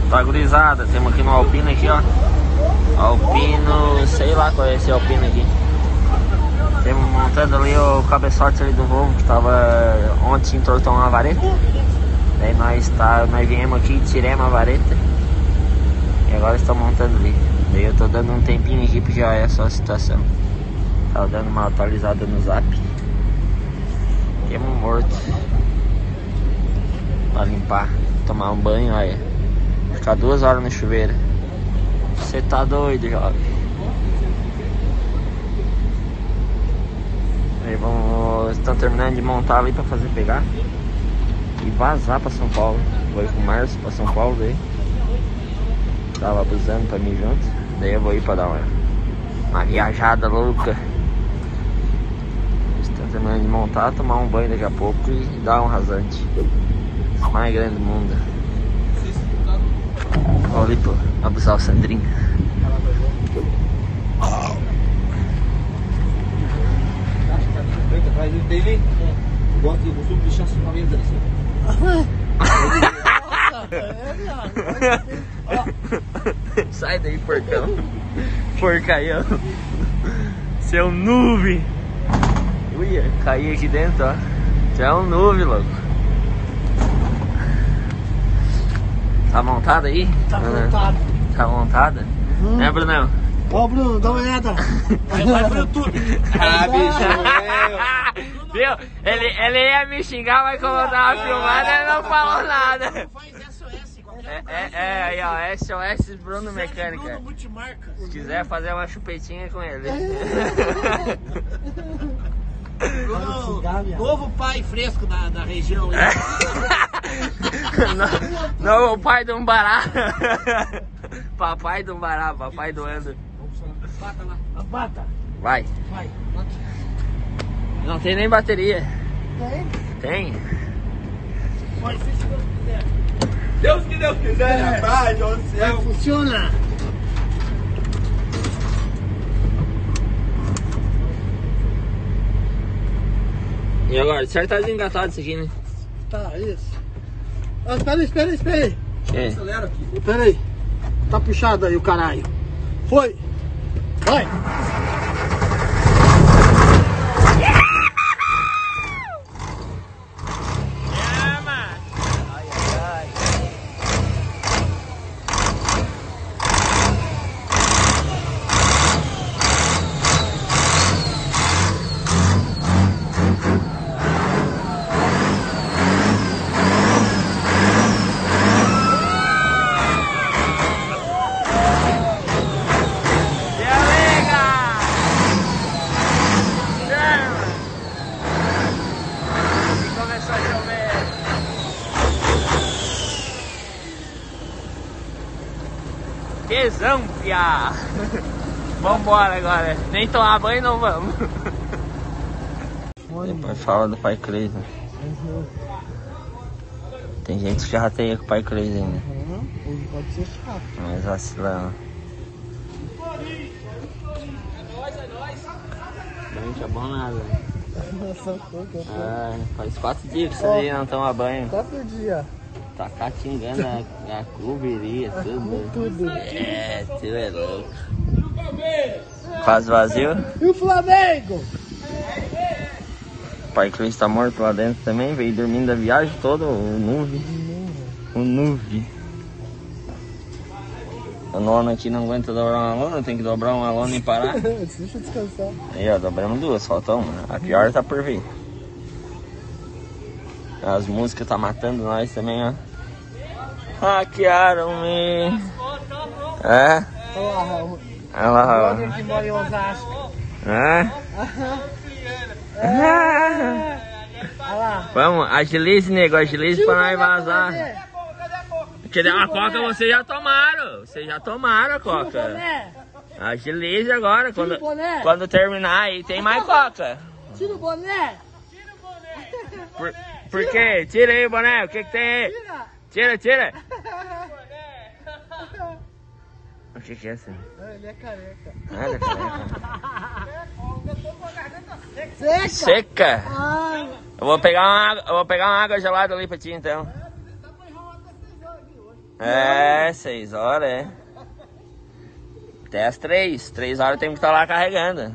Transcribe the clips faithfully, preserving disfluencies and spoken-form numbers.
Tá, gurizada, temos aqui no Alpino aqui, ó. Alpino, sei lá qual é esse Alpino aqui. Temos montando ali o cabeçote ali do Volvo, que tava ontem entortou uma vareta. Daí nós, tá, nós viemos aqui, tiramos a vareta. E agora estamos montando ali. Daí eu tô dando um tempinho aqui porque já é só a situação. Tava dando uma atualizada no zap. Temos morto. Pra limpar, tomar um banho, olha. Ficar duas horas no chuveiro. Você tá doido, jovem. Aí vamos. Estão terminando de montar ali pra fazer pegar. E vazar pra São Paulo. Vou ir com o Márcio pra São Paulo daí. Tava abusando pra mim junto. Daí eu vou ir pra dar uma, uma viajada louca. Estão terminando de montar, tomar um banho daqui a pouco e dar um rasante. Mais grande do mundo. Vou ali pra abusar o Sandrinho. Dele, gosto de costume deixar as ferramentas assim. Sai daí, porcão. Porcaião. Seu nuvem. Uia, caí aqui dentro, ó. Já é um nuvem, louco. Tá montada aí? Tá montada. Tá montada? Hum. Né, Brunão? Ó, oh, Bruno, dá uma olhada. Vai, vai pro YouTube. Ah, bicho, viu? Ele, ele ia me xingar, mas como eu tava filmando, ele não falou nada. Faz S O S, qualquer É, é, é, aí ó, S O S Bruno Mecânica. Bruno Multimarca. Se quiser fazer uma chupetinha com ele. Bruno, novo pai fresco da, da região. não, não, o pai do Umbará. Papai do Umbará, papai do Ando. Bata lá. Bata. Vai. Vai. Bata. Não tem nem bateria. Tem? Tem. Pode ser se Deus quiser. Deus que Deus quiser, É. rapaz, do céu. Funciona. E agora? Certo, tá desengatado isso aqui, né? Tá, isso. Ah, espera aí, espera aí, espera aí. É. Acelera aqui. Espera aí. Tá puxado aí o caralho. Foi. Vai. Tesão, piá. Vambora agora. Nem tomar banho não vamos. Depois fala do Pai Crazy. Uhum. Tem gente que já rateia com o Pai Crazy ainda. Uhum. Hoje pode ser chato. Mas vacilão. Banho que é bom nada. Ah, faz quatro dias que vocês não tomam banho. Quatro dias. Tá catingando a, a cuberia, tudo. Tudo. É, tu é louco. Quase vazio. E o Flamengo? O Pai Cris tá morto lá dentro também, veio dormindo a viagem toda, o Nuve. O Nuve. A lona aqui não aguenta dobrar uma lona, tem que dobrar uma lona e parar. Deixa eu descansar. Aí ó, dobramos duas, falta uma. A pior tá por vir. As músicas tá matando nós também, ó. Hackearam-me. É? Olha lá, Raul. Olha lá, ó. O que mora em Osasco. É? Olha lá. Vamos, agilize, nego, agilize pra nós vazar. Cadê a coca? Vocês já tomaram. Vocês já tomaram a coca. Agilize agora. Quando, quando terminar aí, tem mais coca. Tira o boné. Por, por quê? Tira aí o boné. O que que tem aí? Tira, tira. O que que é assim? Ele é careca. Ah, ele é careca. Seca. Seca. Ai. Eu vou pegar uma água, eu vou pegar uma água gelada ali pra ti então. É, seis horas, é. Até as três. Três horas tem que estar lá carregando.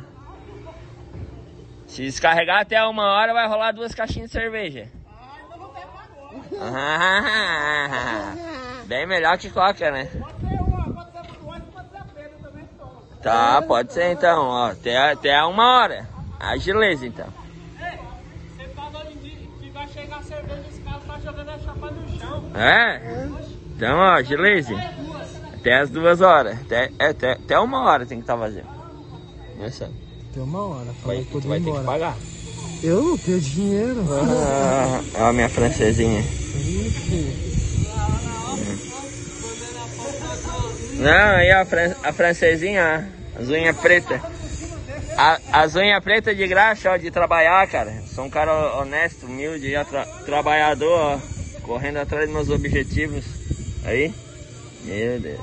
Se descarregar até uma hora, vai rolar duas caixinhas de cerveja. Ah, bem melhor que coca, né? Tá, pode ser então, ó. Até, até uma hora. Agileza então. Você falou que vai chegar a cerveja, esse cara tá jogando a chapa no chão. É? Então, ó, agileza. Até as duas horas. Até, é, até, até uma hora tem que estar vazio. Essa. Tem uma hora, Vai, tu vai ter que pagar. Eu não tenho dinheiro. Ah, ó a minha francesinha. Não, aí ó, a, fran a francesinha, ó, as unhas pretas. A, as unhas pretas de graxa, ó, de trabalhar, cara. Sou um cara honesto, humilde, ó, tra trabalhador, ó, correndo atrás dos meus objetivos. Aí, meu Deus.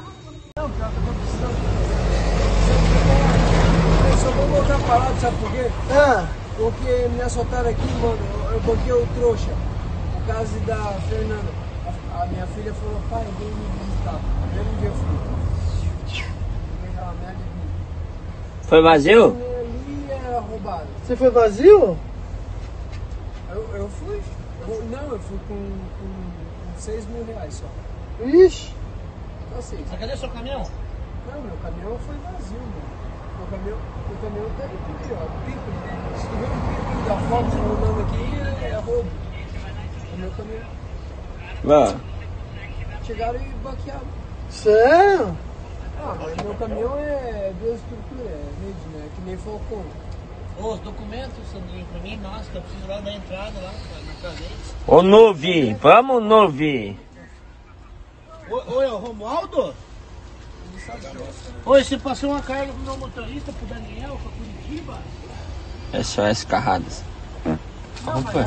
Eu só vou voltar parado, sabe por quê? Ah, Porque me assaltaram aqui, mano. Eu, eu banquei o trouxa. Por causa da Fernanda. A, a minha filha falou, pai, vem me visitar. Primeiro dia eu fui. Aquela merda de... Foi vazio? Ali era roubado. você foi vazio? Eu, eu fui. Eu- não, eu fui com, com, com seis mil reais só. Ixi. Só seis. Mas cadê seu caminhão? Não, meu caminhão foi vazio, mano. Meu caminhão, meu caminhão tá aqui, ó. Pico. Se tu vê um pico da foto rolando aqui, é, é roubo. O meu caminhão. Mano. Chegaram e baquearam. Sério? Ah, mas meu caminhão é duas estruturas, é rede, né? Que nem Falcão. Ô, os documentos, Sandrinho, pra mim, nossa, que eu preciso lá da entrada lá, na casa deles. Ô Nuvi, vamos Nuvi. Oi, é o Romualdo? Oi, você passou uma carga pro meu motorista, pro Daniel, pra Curitiba? S O S Carradas. Opa.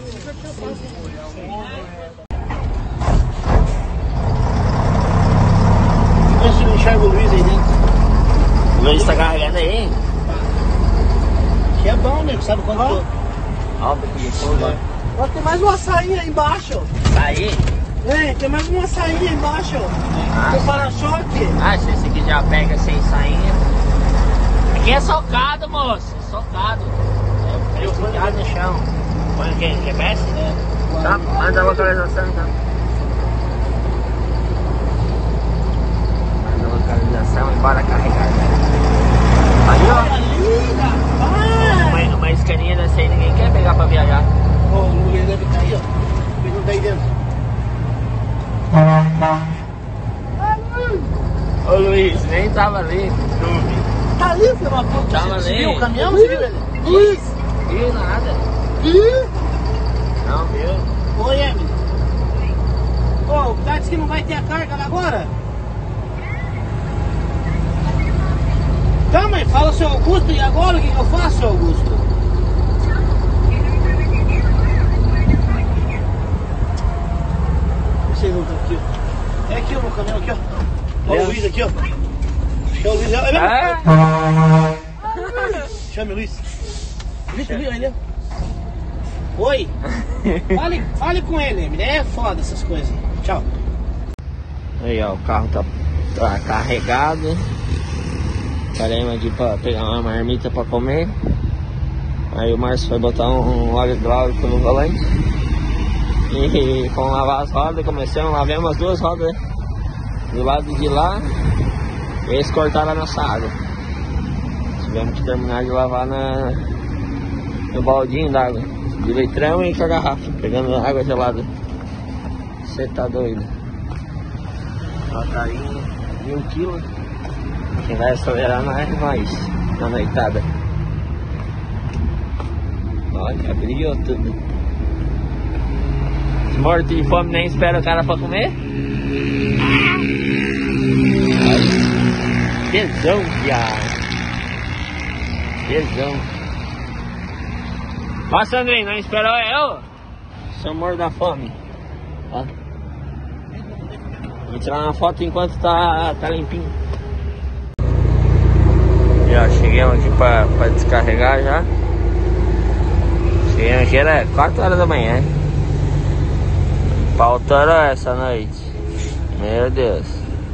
Vê se eu enxergo o Luiz aí dentro. O Luiz tá carregando aí? Que é bom, né? Sabe quanto Ó. que Ó, o bico de fogo. Ó, tem mais uma sainha aí embaixo. Tá aí? Vem, tem mais uma sainha aí embaixo. Tem para-choque. Ah, se esse aqui já pega sem sainha. Aqui é socado, moço. Socado. É prejudicado no chão. Põe o quê? G P S? É. Tá, manda a localização então. Manda a localização e bora carregar. Aí, ó. Uma, uma escaninha dessa aí ninguém quer pegar pra viajar. Ô, o Luiz deve estar aí, ó. Ele não tá aí dentro. Ô Luiz, nem tava ali. Tá ali, filho da puta. Tava Você ali. viu o caminhão? Você viu ele? Ih, Viu nada? ih. Não viu? Oi, Emily. Ô, o cara disse que não vai ter a carga lá agora? Tá, mãe, fala seu Augusto, e agora o que que eu faço, seu Augusto? Vocês não estão aqui, ó. É aqui, ó, no caminhão, aqui, ó. Olha o Luiz aqui, ó. Chama o Luiz, é mesmo? Ah, Chame o Luiz. Luiz, tu viu ele? Oi. Fale, fale com ele, Emily. É foda essas coisas. Tchau. aí ó, o carro tá, tá carregado. Paramos aqui pra pegar uma marmita pra comer. Aí o Márcio foi botar um, um óleo hidráulico no volante. E fomos lavar as rodas, começamos, lavamos as duas rodas do lado de lá. E eles cortaram a nossa água. Tivemos que terminar de lavar na, no baldinho d'água, de litrão e com a garrafa, pegando água gelada. Você tá doido. Rotarinha, mil quilos. Quem vai acelerar mais é nós, na noitada. Olha, brilhou tudo. Os mortos de fome nem esperam o cara pra comer. Olha, tesão, viado. Tesão. Ó, Sandrinho, não esperou eu? Sou morto da fome. Ó. Vou tirar uma foto enquanto tá, tá limpinho. E ó, chegamos aqui pra, pra descarregar já. Chegamos aqui, era quatro horas da manhã. Faltando essa noite. Meu Deus.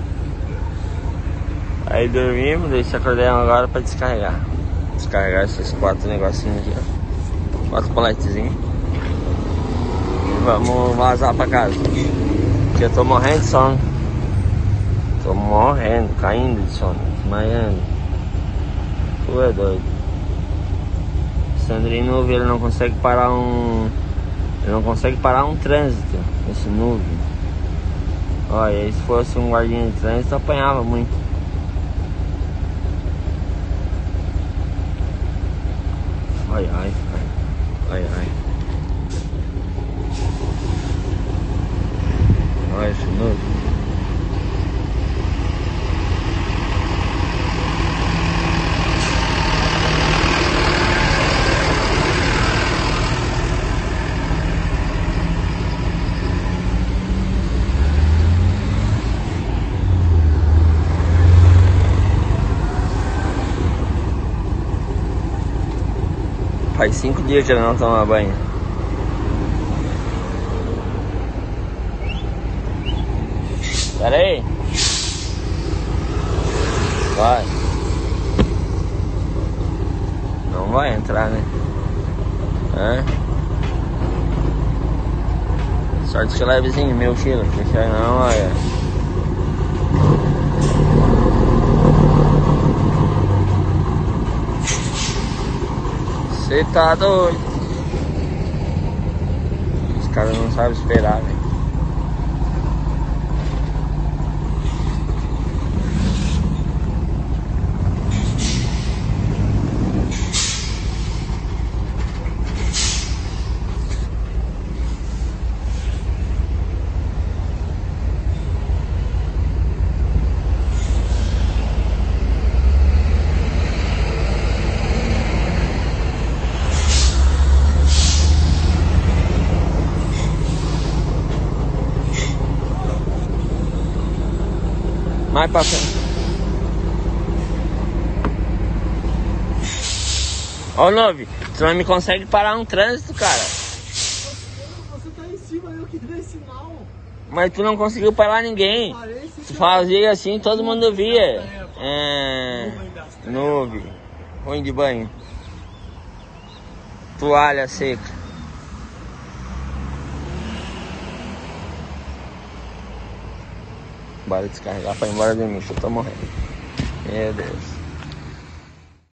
Aí dormimos, deixa acordamos agora pra descarregar. Descarregar esses quatro negocinhos aqui, ó. Quatro paletezinhos. E vamos vazar pra casa. Porque eu tô morrendo de sono. Tô morrendo, caindo de sono, desmaiando. Tu é doido. Sandrinho Nuvem, ele não consegue parar um... Ele não consegue parar um trânsito, esse Nuvem. Olha, se fosse um guardinha de trânsito, apanhava muito. Ai, ai, ai, ai, ai. Olha esse Nuvem. Faz cinco dias que ele não toma banho. Pera aí. Vai. Não vai entrar, né? Hã? Sorte que levezinho, meu filho. Deixa não, olha. Você tá doido. Os caras não sabem esperar, velho. Mais pra frente. Ó, oh, Nove, tu não me consegue parar um trânsito, cara. Você tá em cima, eu que dei sinal. Mas tu não conseguiu parar ninguém. Tu fazia assim, todo mundo via. É... Nove. Ruim de banho. Toalha seca. Bora descarregar pra ir embora dormir, que eu tô morrendo. Meu Deus.